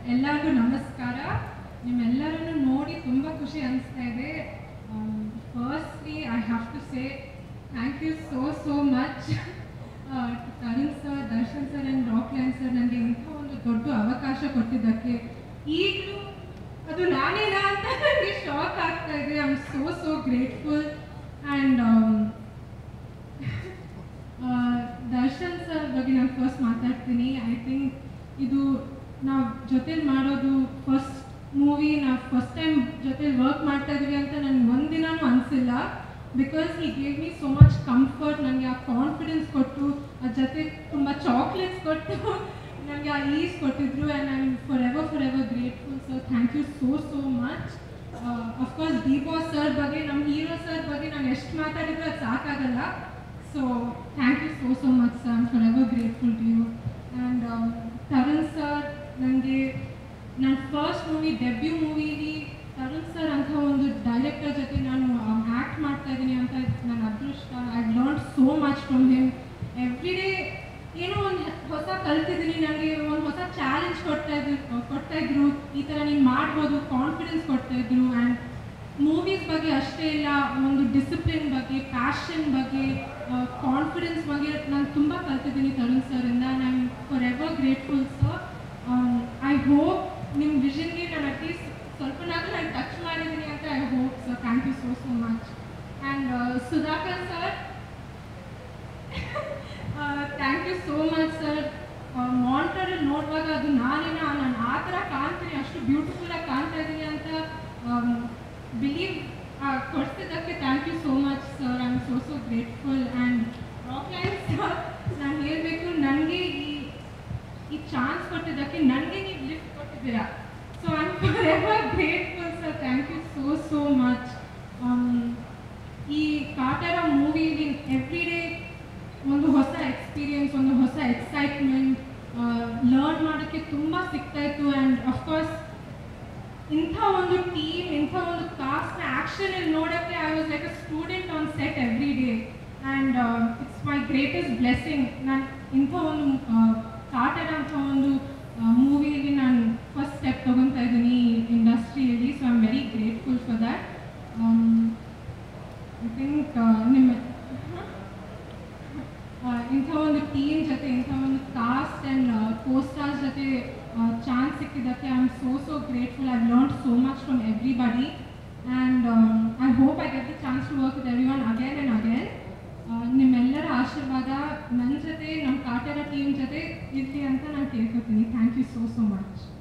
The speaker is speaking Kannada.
ಎಲ್ಲರಿಗೂ ನಮಸ್ಕಾರ. ನಿಮ್ಮೆಲ್ಲರನ್ನು ನೋಡಿ ತುಂಬ ಖುಷಿ ಅನಿಸ್ತಾ ಇದೆ. Firstly I have to say thank you so much Tarun sir, Darshan sir and Rockline sir ನನಗೆ ಇಂಥ ಒಂದು ದೊಡ್ಡ ಅವಕಾಶ ಕೊಟ್ಟಿದ್ದಕ್ಕೆ. ಈಗಲೂ ಅದು ನಾನೇನಾ ಅಂತ ನನಗೆ ಶಾಕ್ ಆಗ್ತಾ ಇದೆ. I am so grateful. And Darshan sir ಬಗ್ಗೆ ನಾನು ಫಸ್ಟ್ ಮಾತಾಡ್ತೀನಿ. ಐ ಥಿಂಕ್ ಇದು ನಾವು ಜೊತೆಲಿ ಮಾಡೋದು ಫಸ್ಟ್ ಮೂವಿ, ನಾವು ಫಸ್ಟ್ ಟೈಮ್ ಜೊತೆಲಿ ವರ್ಕ್ ಮಾಡ್ತಾ ಇದ್ವಿ ಅಂತ ನನಗೆ ಒಂದಿನೂ ಅನಿಸಿಲ್ಲ. Because he gave me so much comfort. ನನಗೆ ಆ ಕಾನ್ಫಿಡೆನ್ಸ್ ಕೊಟ್ಟು, ಅದ್ರ ಜೊತೆ ತುಂಬ ಚಾಕ್ಲೇಟ್ಸ್ ಕೊಟ್ಟು ನನಗೆ ಆ ಈಸ್ ಕೊಟ್ಟಿದ್ರು. And I am for ever grateful sir. Thank you so much. Of course D boss sir ಬಗ್ಗೆ, ನಮ್ಮ ಹೀರೋ ಸರ್ ಬಗ್ಗೆ ನಾನು ಎಷ್ಟು ಮಾತಾಡಿದ್ರು ಅದು ಸಾಕಾಗಲ್ಲ. So thank you so much sir. I am for ever grateful to you. And Tarun sir, ನನಗೆ ನನ್ನ ಫಸ್ಟ್ ಮೂವಿ, ಡೆಬ್ಯೂ ಮೂವಿಲಿ ತರುಣ್ ಸರ್ ಅಂತ ಒಂದು ಡೈರೆಕ್ಟರ್ ಜೊತೆ ನಾನು ಆ್ಯಕ್ಟ್ ಮಾಡ್ತಾ ಇದ್ದೀನಿ ಅಂತ ನನ್ನ ಅದೃಷ್ಟ. I learn so much from him. Every day ಏನೋ ಒಂದು ಹೊಸ ಕಲ್ತಿದ್ದೀನಿ. ನನಗೆ ಒಂದು ಹೊಸ ಚಾಲೆಂಜ್ ಕೊಡ್ತಾಯಿದ್ರು. ಈ ಥರ ನೀನು ಮಾಡ್ಬೋದು, ಕಾನ್ಫಿಡೆನ್ಸ್ ಕೊಡ್ತಾಯಿದ್ರು. ಆ್ಯಂಡ್ ಮೂವೀಸ್ ಬಗ್ಗೆ ಅಷ್ಟೇ ಇಲ್ಲ, ಒಂದು ಡಿಸಿಪ್ಲಿನ್ ಬಗ್ಗೆ, ಪ್ಯಾಷನ್ ಬಗ್ಗೆ, ಕಾನ್ಫಿಡೆನ್ಸ್ ಬಗ್ಗೆ ನಾನು ತುಂಬ ಕಲ್ತಿದ್ದೀನಿ ತರುಣ್ ಸರಿಂದ. I am for ever grateful sir. I hope ನಿಮ್ಮ ವಿಷನ್ಗೆ ನಾನು ಅಟ್ಲೀಸ್ಟ್ ಸ್ವಲ್ಪನಾದರೂ ನಾನು ಟಚ್ ಮಾಡಿದ್ದೀನಿ ಅಂತ I hope sir. Thank you so much. And Sudhakar sir, thank you so much sir. ಮಾನಿಟರಲ್ಲಿ ನೋಡುವಾಗ ಅದು ನಾನು ಆ ಥರ ಕಾಣ್ತೀನಿ, ಅಷ್ಟು ಬ್ಯೂಟಿಫುಲ್ಲಾಗಿ ಕಾಣ್ತಾ ಇದ್ದೀನಿ ಅಂತ ಬಿಲೀವ್ ಕೊಡ್ತಿದ್ದಕ್ಕೆ thank you so much sir. I am so grateful. And Rockline sir, ನಾನು ಹೇಳಬೇಕು, ನನಗೆ ಈ ಚಾನ್ಸ್ ಕೊಟ್ಟಿದ್ದಕ್ಕೆ ನನಗೆ ನೀವು ಲಿಫ್ಟ್ ಕೊಟ್ಟಿದ್ದೀರಾ. So I am for ever grateful sir. Thank you so much. ಈ ಕಾಟೇರ ಮೂವಿಲಿ ಎವ್ರಿ ಡೇ ಒಂದು ಹೊಸ ಎಕ್ಸ್ಪೀರಿಯನ್ಸ್, ಒಂದು ಹೊಸ ಎಕ್ಸೈಟ್ಮೆಂಟ್ ಲರ್ನ್ ಮಾಡೋಕ್ಕೆ ತುಂಬ ಸಿಗ್ತಾಯಿತ್ತು. ಆ್ಯಂಡ್ ಅಫ್ಕೋರ್ಸ್ ಇಂಥ ಒಂದು ಟೀಮ್, ಇಂಥ ಒಂದು ಕಾಸ್ಟ್ನ ಆ್ಯಕ್ಷನಲ್ಲಿ ನೋಡೋಕ್ಕೆ I was like a student on set every day. And it's my greatest blessing. ನಾನು ಇಂಥ ಒಂದು ಕಾಟೇರ ಅಂತ ಒಂದು ಮೂವಿಯಲ್ಲಿ ನಾನು ಫಸ್ಟ್ ಸ್ಟೆಪ್ ತೊಗೊತಾ ಇದ್ದೀನಿ ಇಂಡಸ್ಟ್ರಿಯಲ್ಲಿ. So I am very grateful for that. I think ನಿಮ್ಮ ಇಂಥ ಒಂದು ಟೀಮ್ ಜೊತೆ, ಇಂಥ ಒಂದು ಕಾಸ್ಟ್ ಆ್ಯಂಡ್ ಕೋಸ್ಟಾರ್ಸ್ ಜೊತೆ ಚಾನ್ಸ್ ಸಿಕ್ಕಿದ್ದಕ್ಕೆ I am so grateful. I learn so much from everybody. And I hope I get the chance to work with everyone again and again. ನಿಮ್ಮೆಲ್ಲರ ಆಶೀರ್ವಾದ ನನ್ನ ಜೊತೆ, ನಮ್ಮ ಕಾಟೇರ ಟೀಮ್ ಜೊತೆ ಇರಲಿ ಅಂತ ನಾನು ಕೇಳ್ಕೊತೀನಿ. Thank you so much.